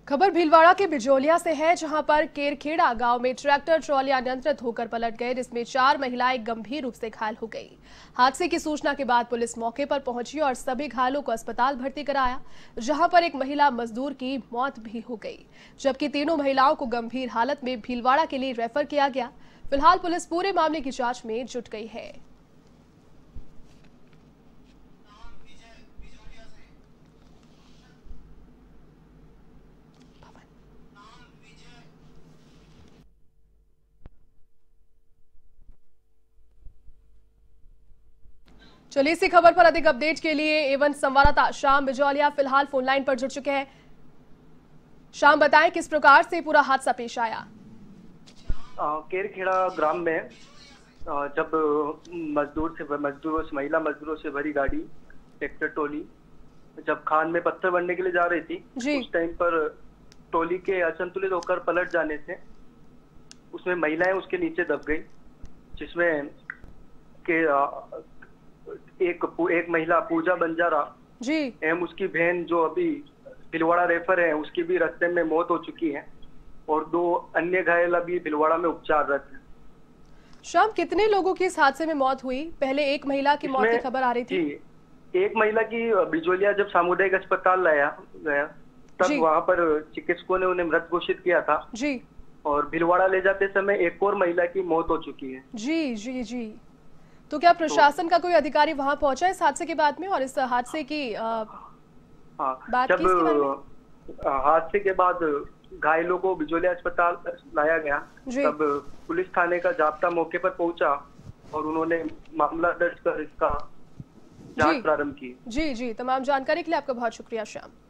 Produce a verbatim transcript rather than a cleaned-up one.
खबर भीलवाड़ा के बिजोलिया से है, जहां पर केरखेड़ा गांव में ट्रैक्टर ट्रॉली अनियंत्रित होकर पलट गए, जिसमें चार महिलाएं गंभीर रूप से घायल हो गई। हादसे की सूचना के बाद पुलिस मौके पर पहुंची और सभी घायलों को अस्पताल भर्ती कराया, जहां पर एक महिला मजदूर की मौत भी हो गई, जबकि तीनों महिलाओं को गंभीर हालत में भीलवाड़ा के लिए रेफर किया गया। फिलहाल पुलिस पूरे मामले की जाँच में जुट गई है। चलिए इसी खबर पर अधिक अपडेट के लिए एवं संवाददाता श्याम बिजौलिया फिलहाल फोन लाइन पर जुड़ चुके हैं। श्याम, बताएं किस प्रकार से पूरा हादसा पेश आया। केरखेड़ा ग्राम में आ, जब मजदूर से मजदूरों से महिला मजदूरों से भरी गाड़ी ट्रैक्टर टोली जब खान में पत्थर भरने के लिए जा रही थी, उस टाइम पर टोली के असंतुलित होकर पलट जाने से उसमें महिलाएं उसके नीचे दब गई, जिसमें के आ, एक एक महिला पूजा बंजारा जी एवं उसकी बहन जो अभी भीलवाड़ा रेफर है, उसकी भी रास्ते में मौत हो चुकी है और दो अन्य घायल अभी भीलवाड़ा में उपचाररत हैं। शाम, कितने लोगों की इस हादसे में मौत हुई? पहले एक महिला की मौत की खबर आ रही थी। जी, एक महिला की बिजोलिया जब सामुदायिक अस्पताल लाया गया तब वहां पर चिकित्सकों ने उन्हें मृत घोषित किया था जी और भीलवाड़ा ले जाते समय एक और महिला की मौत हो चुकी है। जी जी जी तो क्या प्रशासन तो, का कोई अधिकारी वहां पहुंचा इस हादसे के बाद में और इस हादसे की आ, हाँ, बात जब की इसके बारे में? हादसे के बाद घायलों को बिजोलिया अस्पताल लाया गया, तब पुलिस थाने का जाब्ता मौके पर पहुंचा और उन्होंने मामला दर्ज कर इसका जांच प्रारंभ की। जी जी तमाम जानकारी के लिए आपका बहुत शुक्रिया श्याम।